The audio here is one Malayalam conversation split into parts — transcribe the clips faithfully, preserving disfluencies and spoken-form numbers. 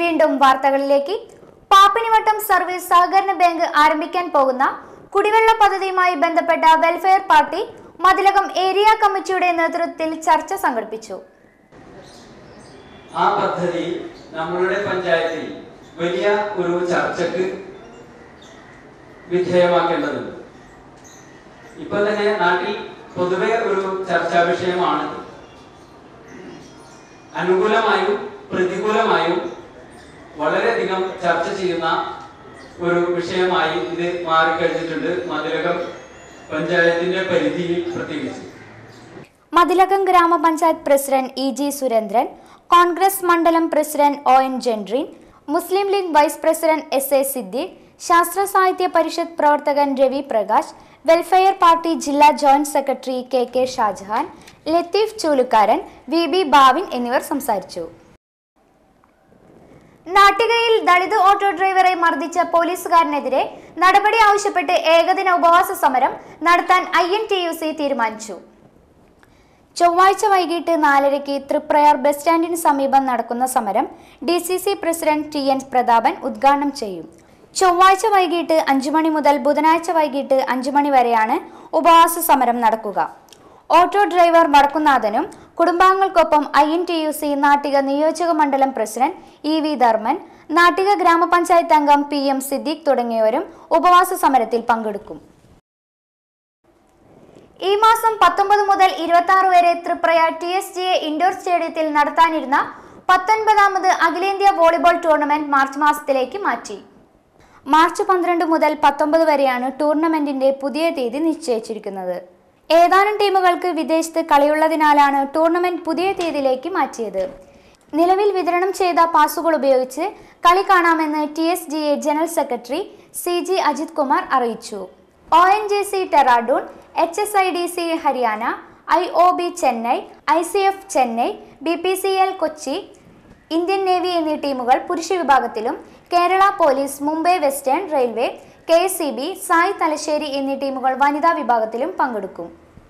വീണ്ടും വാർത്തകളിലേക്ക്. പാപ്പിനിവട്ടം സർവീസ് സഹകരണ ബാങ്ക് ആരംഭിക്കാൻ പോകുന്ന കുടിവെള്ള പദ്ധതിയുമായി ബന്ധപ്പെട്ട വെൽഫെയർ പാർട്ടി മതിലകം ഏരിയ കമ്മിറ്റിയുടെ നേതൃത്വത്തിൽ ചർച്ച സംഘടിപ്പിച്ചു. ആ പദ്ധതി നമ്മളുടെ പഞ്ചായത്തിൽ വലിയ ഒരു ചർച്ചയ്ക്ക് വിധേയമാക്കേണ്ടതുണ്ട്. ഇപ്പൊ തന്നെ നാട്ടിൽ പൊതുവെ ഒരു ചർച്ചാ വിഷയമാണ്. അനുകൂലമായും പ്രതികൂലമായും വളരെയധികം ചർച്ച ചെയ്യുന്ന ഒരു വിഷയമായി ഇത് മാറിക്കഴിഞ്ഞിട്ടുണ്ട്. മതിലകം പഞ്ചായത്തിന്റെ പരിധിയിൽ പ്രത്യേകിച്ച് മതിലകം ഗ്രാമപഞ്ചായത്ത് president E G Surendran, Congress മണ്ഡലം president O N Jendreen, Muslim League vice president S A Siddique, Sasthra Sahithya Parishad പ്രവർത്തകൻ രവി പ്രകാശ്, വെൽഫെയർ പാർട്ടി ജില്ലാ joint secretary K K Shajahan, Latheef Choolukaran, V B Bavin എന്നിവർ സംസാരിച്ചു. നാട്ടികയിൽ ദളിത് ഓട്ടോ ഡ്രൈവറെ മർദ്ദിച്ച പോലീസുകാരനെതിരെ നടപടി ആവശ്യപ്പെട്ട് ഏകദിന ഉപവാസ സമരം നടത്താൻ I N T U C തീരുമാനിച്ചു. ചൊവ്വാഴ്ച വൈകിട്ട് നാലരയ്ക്ക് തൃപ്രയാർ ബസ് സ്റ്റാൻഡിന് സമീപം നടക്കുന്ന സമരം D C C president T N Prathapan ഉദ്ഘാടനം ചെയ്യും. ചൊവ്വാഴ്ച വൈകിട്ട് അഞ്ചു മണി മുതൽ ബുധനാഴ്ച വൈകിട്ട് അഞ്ചു മണി വരെയാണ് ഉപവാസ സമരം നടക്കുക. ഓട്ടോ ഡ്രൈവർ വടക്കുന്നാഥനും കുടുംബാംഗങ്ങൾക്കൊപ്പം I N T U C Nattika നിയോജക മണ്ഡലം president E V Dharman, Nattika ഗ്രാമപഞ്ചായത്ത് അംഗം പി എം സിദ്ദീഖ് തുടങ്ങിയവരും ഉപവാസ സമരത്തിൽ പങ്കെടുക്കും. ഈ മാസം പത്തൊമ്പത് മുതൽ ഇരുപത്തി ആറ് വരെ Thriprayar T S G A indoor സ്റ്റേഡിയത്തിൽ നടത്താനിരുന്ന പത്തൊൻപതാമത് അഖിലേന്ത്യാ വോളിബോൾ ടൂർണമെന്റ് മാർച്ച് മാസത്തിലേക്ക് മാറ്റി. മാർച്ച് പന്ത്രണ്ട് മുതൽ പത്തൊമ്പത് വരെയാണ് ടൂർണമെന്റിന്റെ പുതിയ തീയതി നിശ്ചയിച്ചിരിക്കുന്നത്. ഏതാനും ടീമുകൾക്ക് വിദേശത്ത് കളിയുള്ളതിനാലാണ് ടൂർണമെന്റ് പുതിയ തീയതിയിലേക്ക് മാറ്റിയത്. നിലവിൽ വിതരണം ചെയ്ത പാസുകൾ ഉപയോഗിച്ച് കളി കാണാമെന്ന് T S G A general secretary C G Ajith Kumar അറിയിച്ചു. O N G C Dehradun, H S I D C Haryana, I O B Chennai, I C F Chennai, B P C L Kochi, Indian navy എന്നീ ടീമുകൾ പുരുഷ വിഭാഗത്തിലും Kerala police, Mumbai western railway, K S E B, SAI Thalassery എന്നീ ടീമുകൾ വനിതാ വിഭാഗത്തിലും പങ്കെടുക്കും.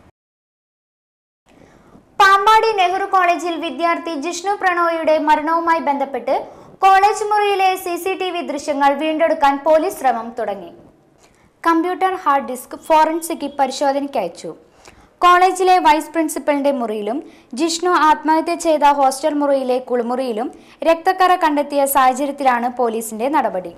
പാമ്പാടി നെഹ്റു കോളേജിൽ വിദ്യാർത്ഥി ജിഷ്ണു പ്രണോയിയുടെ മരണവുമായി ബന്ധപ്പെട്ട് കോളേജ് മുറിയിലെ സി സി ടി വി ദൃശ്യങ്ങൾ വീണ്ടെടുക്കാൻ പോലീസ് ശ്രമം തുടങ്ങി. കമ്പ്യൂട്ടർ ഹാർഡ് ഡിസ്ക് ഫോറൻസിക് പരിശോധനയ്ക്ക് അയച്ചു. കോളേജിലെ വൈസ് പ്രിൻസിപ്പലിന്റെ മുറിയിലും ജിഷ്ണു ആത്മഹത്യ ചെയ്ത ഹോസ്റ്റൽ മുറിയിലെ കുളിമുറിയിലും രക്തക്കറ കണ്ടെത്തിയ സാഹചര്യത്തിലാണ് പോലീസിന്റെ നടപടി.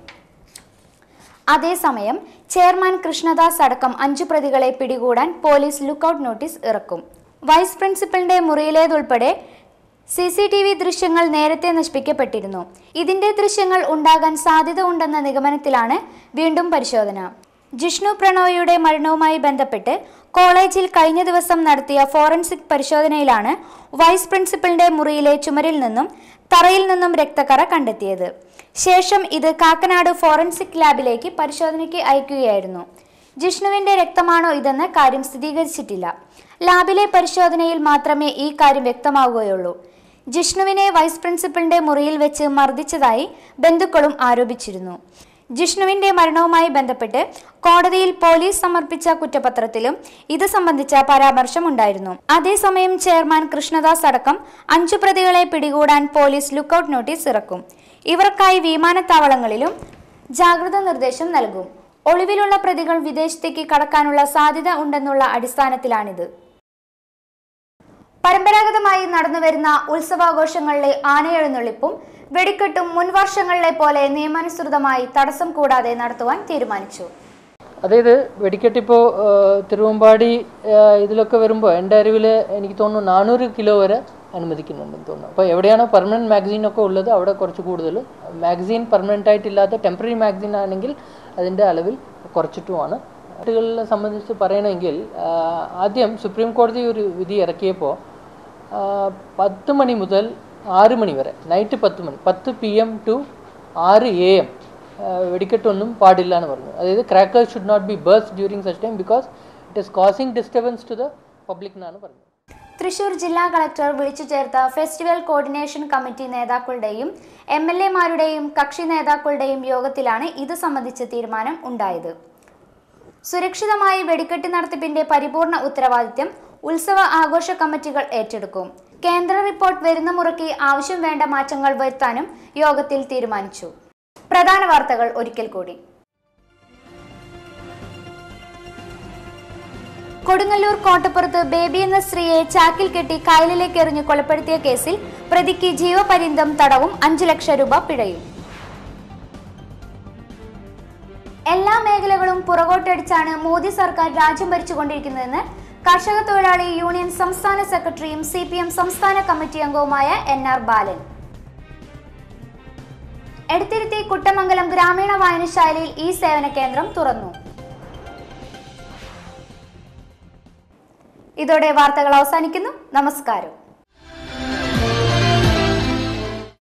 അതേസമയം ചെയർമാൻ കൃഷ്ണദാസ് അടക്കം അഞ്ചു പ്രതികളെ പിടികൂടാൻ പോലീസ് ലുക്കൌട്ട് നോട്ടീസ് ഇറക്കും. വൈസ് പ്രിൻസിപ്പലിന്റെ മുറിയിലേതുൾപ്പെടെ സി സി ടി വി ദൃശ്യങ്ങൾ നേരത്തെ നശിപ്പിക്കപ്പെട്ടിരുന്നു. ഇതിന്റെ ദൃശ്യങ്ങൾ ഉണ്ടാകാൻ സാധ്യത ഉണ്ടെന്ന നിഗമനത്തിലാണ് വീണ്ടും പരിശോധന. ജിഷ്ണു പ്രണോയിയുടെ മരണവുമായി ബന്ധപ്പെട്ട് കോളേജിൽ കഴിഞ്ഞ ദിവസം നടത്തിയ ഫോറൻസിക് പരിശോധനയിലാണ് വൈസ് പ്രിൻസിപ്പലിന്റെ മുറിയിലെ ചുമരിൽ നിന്നും തറയിൽ നിന്നും രക്തക്കറ കണ്ടെത്തിയത്. ശേഷം ഇത് കാക്കനാട് ഫോറൻസിക് ലാബിലേക്ക് പരിശോധനയ്ക്ക് അയക്കുകയായിരുന്നു. ജിഷ്ണുവിന്റെ രക്തമാണോ ഇതെന്ന് കാര്യം സ്ഥിരീകരിച്ചിട്ടില്ല. ലാബിലെ പരിശോധനയിൽ മാത്രമേ ഈ കാര്യം വ്യക്തമാവുകയുള്ളൂ. ജിഷ്ണുവിനെ വൈസ് പ്രിൻസിപ്പലിന്റെ മുറിയിൽ വെച്ച് മർദ്ദിച്ചതായി ബന്ധുക്കളും ആരോപിച്ചിരുന്നു. ജിഷ്ണുവിന്റെ മരണവുമായി ബന്ധപ്പെട്ട് കോടതിയിൽ പോലീസ് സമർപ്പിച്ച കുറ്റപത്രത്തിലും ഇത് സംബന്ധിച്ച പരാമർശമുണ്ടായിരുന്നു. അതേസമയം ചെയർമാൻ കൃഷ്ണദാസ് അടക്കം അഞ്ചു പ്രതികളെ പിടികൂടാൻ പോലീസ് ലുക്കൌട്ട് നോട്ടീസ് ഇറക്കും. ഇവർക്കായി വിമാനത്താവളങ്ങളിലും ജാഗ്രതാ നിർദ്ദേശം നൽകും. ഒളിവിലുള്ള പ്രതികൾ വിദേശത്തേക്ക് കടക്കാനുള്ള സാധ്യത ഉണ്ടെന്നുള്ള അടിസ്ഥാനത്തിലാണിത്. പരമ്പരാഗതമായി നടന്നുവരുന്ന ഉത്സവാഘോഷങ്ങളിലെ ആനയെഴുന്നള്ളിപ്പും വെടിക്കെട്ടും മുൻവർഷങ്ങളിലെ പോലെ നിയമാനുസൃതമായി തടസ്സം കൂടാതെ നടത്തുവാൻ തീരുമാനിച്ചു. അതായത് വെടിക്കെട്ടിപ്പോൾ തിരുവമ്പാടി ഇതിലൊക്കെ വരുമ്പോൾ എൻ്റെ അറിവിൽ എനിക്ക് തോന്നുന്നു നാനൂറ് കിലോ വരെ അനുവദിക്കുന്നുണ്ടെന്ന് തോന്നുന്നു. അപ്പോൾ എവിടെയാണോ പെർമനൻറ്റ് മാഗസീനൊക്കെ ഉള്ളത് അവിടെ കുറച്ച് കൂടുതൽ, മാഗസീൻ പെർമനൻ്റ് ആയിട്ടില്ലാത്ത ടെമ്പററി മാഗസീൻ ആണെങ്കിൽ അതിൻ്റെ അളവിൽ കുറച്ചിട്ടുമാണ്. കുട്ടികളെ സംബന്ധിച്ച് പറയണമെങ്കിൽ ആദ്യം സുപ്രീം കോടതി ഒരു വിധി ഇറക്കിയപ്പോൾ പത്ത് മണി മുതൽ ആറ് മണി വരെ, നൈറ്റ് പത്ത് മണി പത്ത് പി എം ടു ആറ് എ എം വെടിക്കെട്ടൊന്നും പാടില്ല എന്ന് പറഞ്ഞു. അതായത് crackers should not be burst during such time because it is causing disturbance to the public എന്നാണ് പറഞ്ഞത്. തൃശൂർ ജില്ലാ കളക്ടർ വിളിച്ചു ചേർത്ത ഫെസ്റ്റിവൽ കോർഡിനേഷൻ കമ്മിറ്റി നേതാക്കളുടെയും എം എൽ എമാരുടെയും കക്ഷി നേതാക്കളുടെയും യോഗത്തിലാണ് ഇത് സംബന്ധിച്ച തീരുമാനം ഉണ്ടായത്. സുരക്ഷിതമായി വെടിക്കെട്ട് നടത്തിപ്പിന്റെ പരിപൂർണ ഉത്തരവാദിത്യം ഉത്സവ ആഘോഷ കമ്മിറ്റികൾ ഏറ്റെടുക്കും. കേന്ദ്ര റിപ്പോർട്ട് വരുന്ന മുറയ്ക്ക് ആവശ്യം വേണ്ട മാറ്റങ്ങൾ വരുത്താനും യോഗത്തിൽ തീരുമാനിച്ചു. പ്രധാന വാർത്തകൾ ഒരിക്കൽ കൂടി. കൊടുങ്ങല്ലൂർ കോട്ടപ്പുറത്ത് ബേബി എന്ന സ്ത്രീയെ ചാക്കിൽ കെട്ടി കായലിലേക്ക് എറിഞ്ഞ് കൊലപ്പെടുത്തിയ കേസിൽ പ്രതിക്ക് ജീവപര്യന്തം തടവും അഞ്ചു ലക്ഷം രൂപ പിഴയും. എല്ലാ മേഖലകളും പുറകോട്ടടിച്ചാണ് മോദി സർക്കാർ രാജ്യം ഭരിച്ചുകൊണ്ടിരിക്കുന്നതെന്ന് കർഷക തൊഴിലാളി യൂണിയൻ സംസ്ഥാന സെക്രട്ടറിയും സി പി എം സംസ്ഥാന കമ്മിറ്റി അംഗവുമായ എൻ ആർ ബാലൻ. എടത്തിരുത്തി കുട്ടമംഗലം ഗ്രാമീണ വായനശാലയിൽ ഈ സേവന കേന്ദ്രം തുറന്നു. ഇതോടെ വാർത്തകൾ അവസാനിക്കുന്നു. നമസ്കാരം.